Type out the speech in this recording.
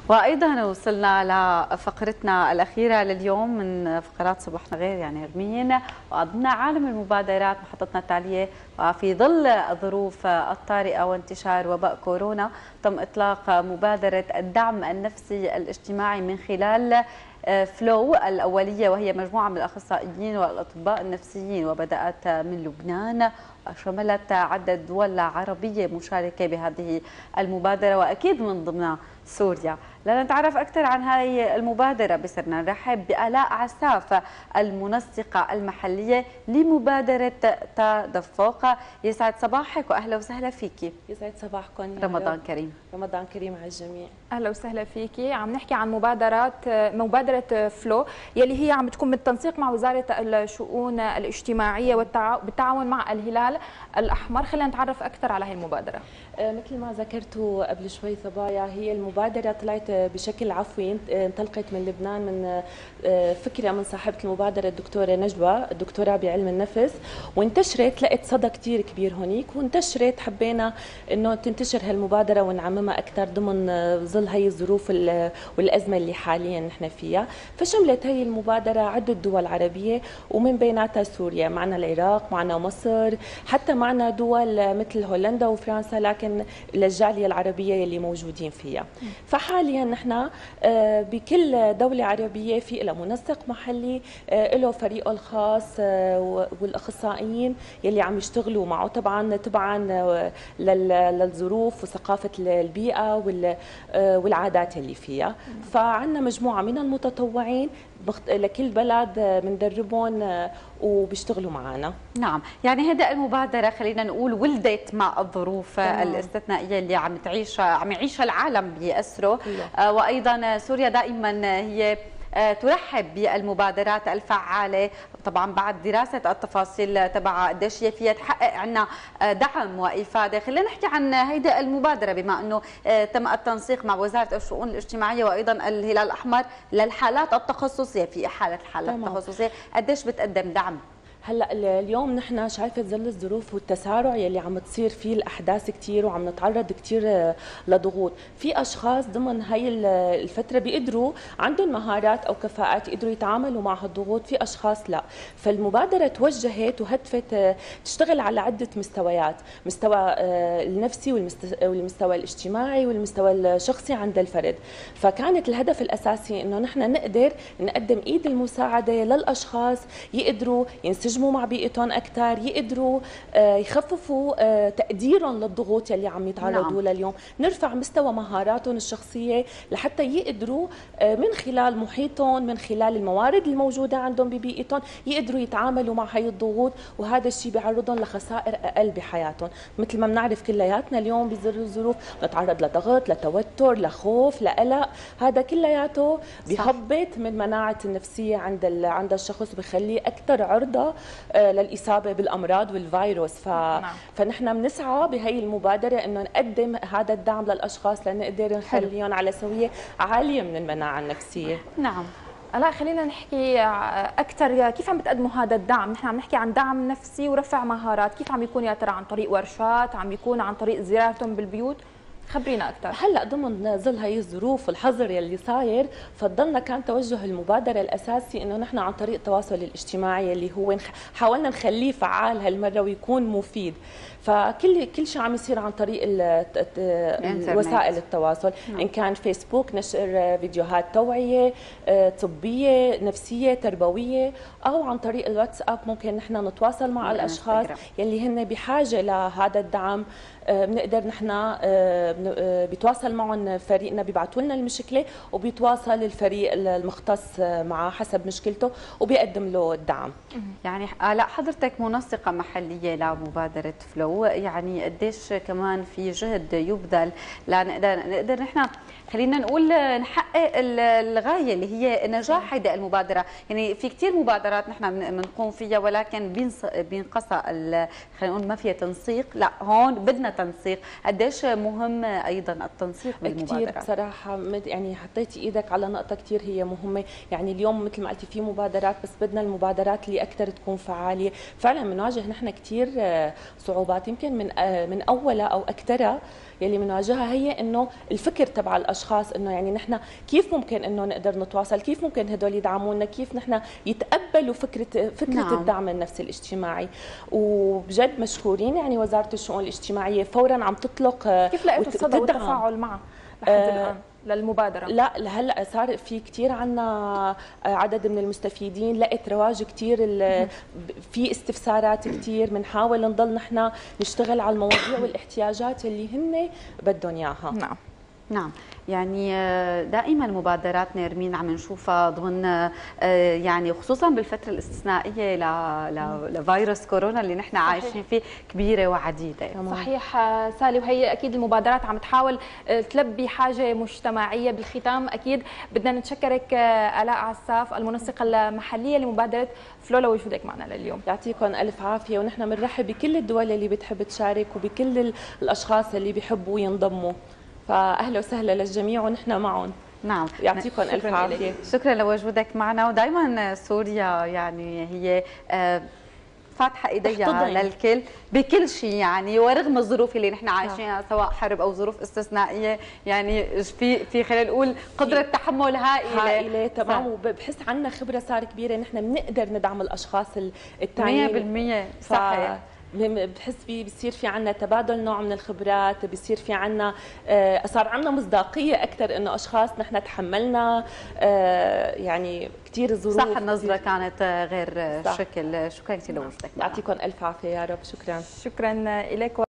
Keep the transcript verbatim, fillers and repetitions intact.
وأيضا وصلنا لفقرتنا الأخيرة لليوم من فقرات صباحنا غير يعني يوميا، وأضمن عالم المبادرات محطتنا التالية. وفي ظل الظروف الطارئة وانتشار وباء كورونا تم إطلاق مبادرة الدعم النفسي الاجتماعي من خلال فلو الأولية، وهي مجموعة من الأخصائيين والأطباء النفسيين، وبدأت من لبنان وشملت عدة دول عربية مشاركة بهذه المبادرة، وأكيد من ضمنها سوريا. لنتعرف أكثر عن هذه المبادرة بصرنا نرحب بآلاء عساف المنسقة المحلية لمبادرة تدفق. يسعد صباحك وأهلا وسهلا فيكي. يسعد صباحكم. رمضان كريم. رمضان كريم على الجميع. اهلا وسهلا فيكي. عم نحكي عن مبادرات مبادره فلو يلي هي عم تكون بالتنسيق مع وزاره الشؤون الاجتماعيه بالتعاون مع الهلال الاحمر. خلينا نتعرف اكثر على هي المبادره. مثل ما ذكرتوا قبل شوي صبايا، هي المبادره طلعت بشكل عفوي، انطلقت من لبنان من فكره من صاحبه المبادره الدكتوره نجوى، الدكتوراه بعلم النفس، وانتشرت لقت صدى كثير كبير هونيك، وانتشرت حبينا انه تنتشر هالمبادره ونعممها اكثر ضمن ظل هي الظروف والازمه اللي حاليا نحن فيها. فشملت هي المبادره عده دول عربيه ومن بيناتها سوريا، معنا العراق، معنا مصر، حتى معنا دول مثل هولندا وفرنسا، لكن للجاليه العربيه اللي موجودين فيها. فحاليا نحن بكل دوله عربيه في لها منسق محلي له فريقه الخاص والاخصائيين يلي عم يشتغلوا معه، طبعا تبعا للظروف وثقافه البيئه والعادات اللي فيها. فعندنا مجموعه من المتطوعين لكل بلد بندربهم وبيشتغلوا معنا. نعم، يعني هذه المبادرة خلينا نقول ولدت مع الظروف تمام. الاستثنائية اللي عم تعيش عم يعيشها العالم بأسره، آه وأيضا سوريا دائما هي ترحب بالمبادرات الفعالة، طبعا بعد دراسة التفاصيل تبعها قديش هي فيها تحقق عنا دعم وإفادة. خلينا نحكي عن هيدي المبادرة بما أنه تم التنسيق مع وزارة الشؤون الاجتماعية وأيضا الهلال الأحمر للحالات التخصصية. في حالة الحالات التخصصية قديش بتقدم دعم؟ هلا اليوم نحن شايفه ظل الظروف والتسارع يلي عم تصير فيه الاحداث كثير وعم نتعرض كثير لضغوط، في اشخاص ضمن هي الفتره بيقدروا عندهم مهارات او كفاءات يقدروا يتعاملوا مع هالضغوط، في اشخاص لا. فالمبادره توجهت وهدفت تشتغل على عده مستويات، مستوى النفسي والمستوى الاجتماعي والمستوى الشخصي عند الفرد. فكانت الهدف الاساسي انه نحن نقدر نقدم ايد المساعده للاشخاص يقدروا ينسجموا مع بيئتهم اكثر، يقدروا يخففوا تقديرهم للضغوط يلي عم يتعرضوا لها اليوم، نرفع مستوى مهاراتهم الشخصيه لحتى يقدروا من خلال محيطهم، من خلال الموارد الموجوده عندهم ببيئتهم، يقدروا يتعاملوا مع هي الضغوط، وهذا الشيء بيعرضهم لخسائر اقل بحياتهم. مثل ما بنعرف كلياتنا اليوم بظل الظروف نتعرض لضغط، لتوتر، لخوف، لقلق، هذا كلياته بيهبط من مناعه النفسيه عند عند الشخص وبخليه اكثر عرضه للإصابة بالأمراض والفيروس. ف... فنحن بنسعى بهي المبادرة إنه نقدم هذا الدعم للأشخاص لنقدر نخليهم على سوية عالية من المناعة النفسية. نعم. لا خلينا نحكي أكثر كيف عم بتقدموا هذا الدعم. نحن عم نحكي عن دعم نفسي ورفع مهارات، كيف عم يكون يا ترى؟ عن طريق ورشات، عم يكون عن طريق زيارتهم بالبيوت؟ خبرينا اكثر. هلا ضمن ظل هي الظروف والحظر يلي صاير، فضلنا كان توجه المبادره الاساسي انه نحن عن طريق التواصل الاجتماعي اللي هو حاولنا نخليه فعال هالمره ويكون مفيد. فكل كل شيء عم يصير عن طريق وسائل التواصل، م. ان كان فيسبوك نشر فيديوهات توعيه طبيه نفسيه تربويه، او عن طريق الواتساب ممكن نحن نتواصل مع الاشخاص يلي هن بحاجه لهذا الدعم. بنقدر نحن بيتواصل معهم فريقنا، بيبعثوا لنا المشكله وبيتواصل الفريق المختص معه حسب مشكلته وبيقدم له الدعم. يعني لا حضرتك منسقه محليه لمبادره فلو، يعني قديش كمان في جهد يبذل لنقدر نقدر نحن خلينا نقول نحقق الغايه اللي هي نجاح هذه المبادره. يعني في كثير مبادرات نحن بنقوم فيها ولكن بينقصى خلينا نقول ما فيها تنسيق، لا هون بدنا تنسيق، قديش مهم ايضا التنسيق بالمبادرات؟ كثير بصراحه، يعني حطيتي ايدك على نقطه كثير هي مهمه. يعني اليوم مثل ما قلتي في مبادرات، بس بدنا المبادرات اللي اكثر تكون فعاليه. فعلا بنواجه نحن كثير صعوبات، يمكن من من اولها او اكثرها يلي بنواجهها هي انه الفكر تبع الاشخاص، انه يعني نحن كيف ممكن انه نقدر نتواصل، كيف ممكن هدول يدعمونا، كيف نحن يتقبلوا فكره فكره نعم. الدعم النفسي الاجتماعي. وبجد مشكورين يعني وزاره الشؤون الاجتماعيه فورا عم تطلق. كيف لقيتوا الصدى والتفاعل معه لحد آه الان للمبادره؟ لا هلا صار في كثير عنا عدد من المستفيدين، لقيت رواج كثير، في استفسارات كثير، بنحاول نضل نحن نشتغل على المواضيع والاحتياجات اللي هن بدهم اياها. نعم نعم، يعني دائما مبادرات نيرمين عم نشوفها ضمن يعني خصوصا بالفتره الاستثنائيه لفيروس كورونا اللي نحن عايشين فيه كبيره وعديده. صحيح سالي، وهي اكيد المبادرات عم تحاول تلبي حاجه مجتمعيه. بالختام اكيد بدنا نتشكرك آلاء عساف المنسقه المحليه لمبادره فلو لوجودك معنا لليوم. يعطيكم الف عافيه، ونحن بنرحب بكل الدول اللي بتحب تشارك وبكل الاشخاص اللي بيحبوا ينضموا، فاهلا وسهلا للجميع ونحن معهم. نعم، يعطيكم الف عافيه. شكرا لوجودك معنا، ودائما سوريا يعني هي فاتحه ايديها للكل بكل شيء، يعني ورغم الظروف اللي نحن عايشينها سواء حرب او ظروف استثنائيه، يعني في في خلينا نقول قدره تحمل هائله هائله تمام. وبحس عندنا خبره صار كبيره، نحن بنقدر ندعم الاشخاص التانيين مية بالمية. صحيح، بحس بيصير في عنا تبادل نوع من الخبرات، بيصير في عنا صار عنا مصداقيه اكثر انه اشخاص نحن تحملنا يعني كثير ظروف. صح، النظره كانت غير صح. شكل. شكرا كثير لوجودك. يعطيكم الف عافيه يا رب. شكرا شكرا لك.